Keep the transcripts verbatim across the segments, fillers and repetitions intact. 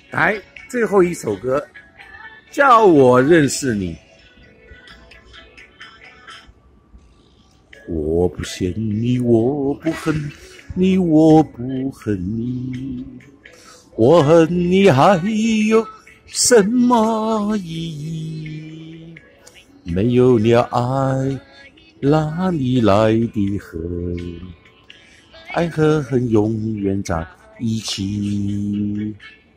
来，最后一首歌，叫我认识你。我不嫌你，我不恨你，我不恨你，我恨你还有什么意义？没有了爱，哪里来的恨？爱和恨永远在一起，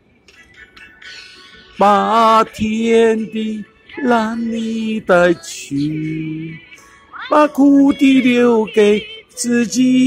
把天地让你带去，把苦的留给自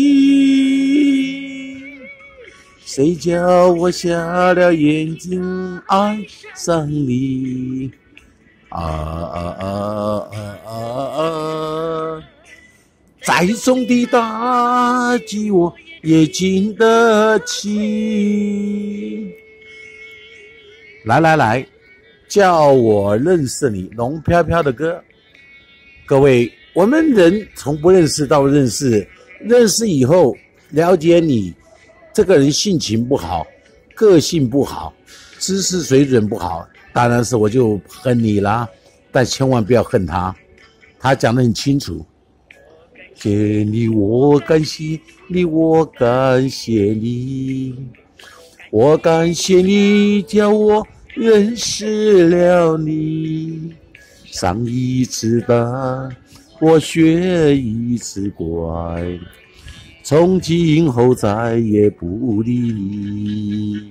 己。谁叫我瞎了眼睛爱上你？啊啊啊啊啊啊！再重的打击我也经得起。来来来，叫我认识你，龙飘飘的歌。各位，我们人从不认识到认识，认识以后了解你这个人性情不好，个性不好，知识水准不好，当然是我就恨你啦，但千万不要恨他，他讲得很清楚。谢你，我感谢你，我感谢你，我感谢你叫我认识了你。上一次班，我学一次乖，从今后再也不理你。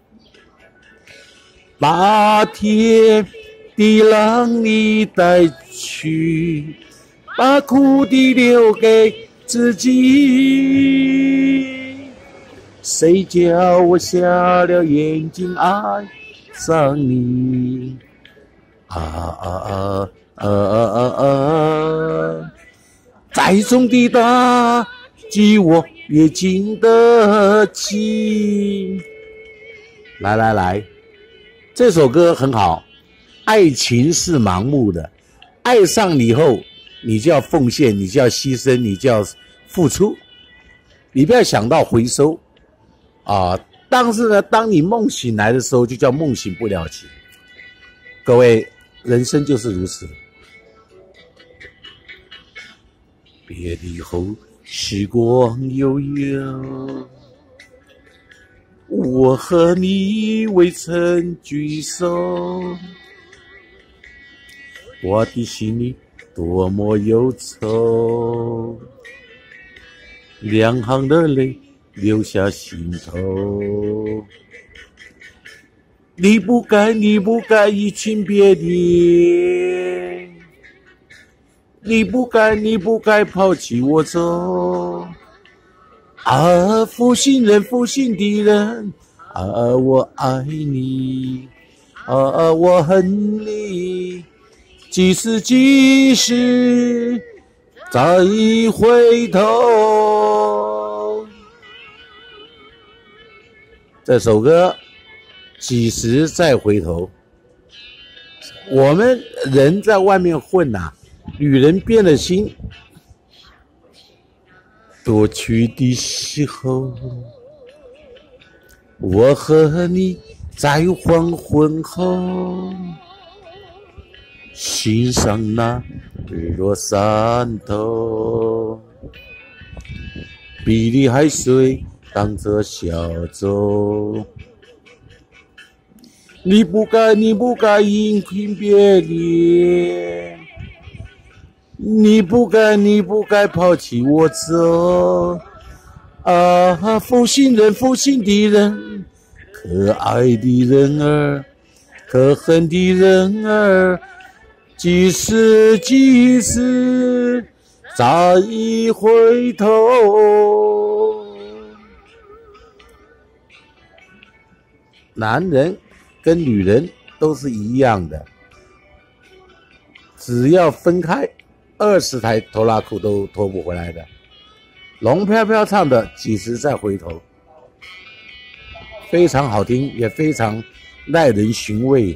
把天地让你带去，把苦的留给自己。谁叫我瞎了眼睛爱上你？啊啊啊啊啊啊！再重的打击我也经得起。来来来，这首歌很好。爱情是盲目的，爱上你以后，你就要奉献，你就要牺牲，你就要付出，你不要想到回收啊！但是呢，当你梦醒来的时候，就叫梦醒不了情。各位，人生就是如此。别离后，时光悠悠，我和你未曾聚首，我的心里多么忧愁，两行的泪流下心头。你不该，你不该移情别恋，你不该，你不该抛弃我走。啊，负心人，负心的人，啊，我爱你，啊，我恨你，几时几时再回头。这首歌几时再回头？我们人在外面混呐、啊，女人变了心，多去的时候，我和你在黄昏后，欣赏那日落山头，碧绿海水荡着小舟。你不该，你不该因情别恋，你不该，你不该抛弃我走。啊，负心人，负心的人，可爱的人儿，可恨的人儿，几时几时再回头。男人跟女人都是一样的，只要分开，二十台拖拉裤都拖不回来的。龙飘飘唱的《几时再回头》非常好听，也非常耐人寻味。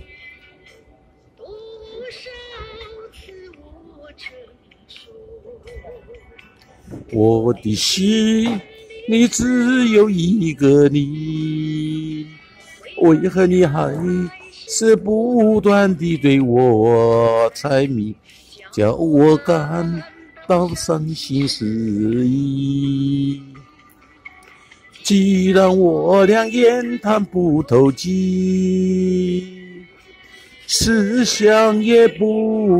我的心里只有一个你， 为何你还是不断地对我猜谜，叫我感到伤心失意。既然我俩言谈不投机，思想也不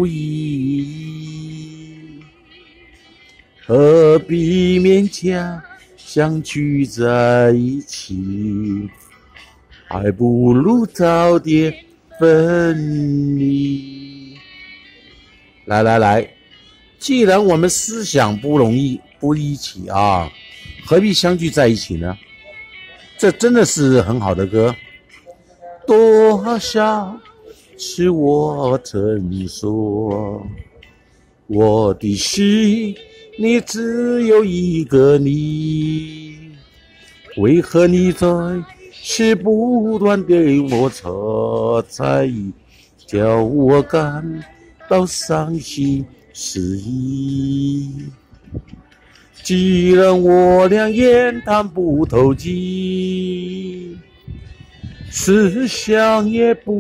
一，何必勉强相聚在一起，还不如早点分离。来来来，既然我们思想不容易不一起啊，何必相聚在一起呢？这真的是很好的歌。多少次我曾说，我的心里只有一个你，为何你总是不断对我错猜疑，叫我感到伤心失意。既然我俩言谈不投机，思想也不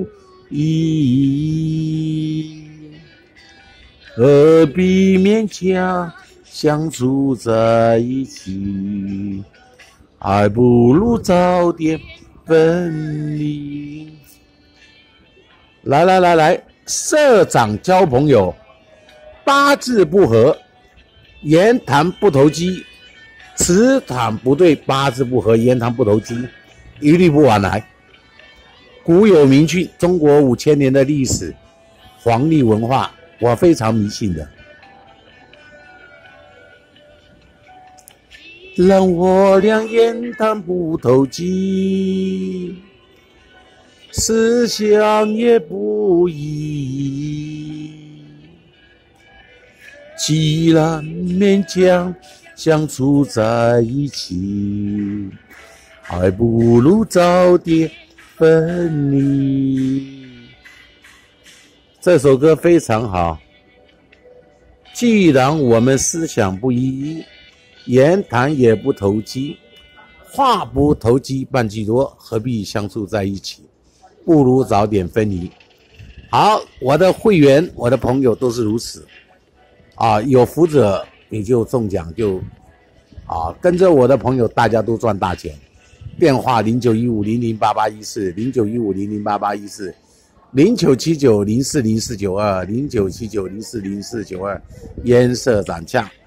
一，何必勉强相处在一起，还不如早点分离。来来来来，社长交朋友，八字不合，言谈不投机，词谈不对，八字不合，言谈不投机，一律不往来。古有名句，中国五千年的历史，黄历文化，我非常迷信的。让我俩言谈不投机，思想也不一，既然勉强相处在一起，还不如早点分离。这首歌非常好。既然我们思想不一，言谈也不投机，话不投机半句多，何必相处在一起，不如早点分离。好，我的会员我的朋友都是如此啊，有福者你就中奖，就啊跟着我的朋友大家都赚大钱。电话零九一五零零八八一四 零九一五零零八八一四 零九七九零四零四九二 零九七九零四零四九二，燕社长酱。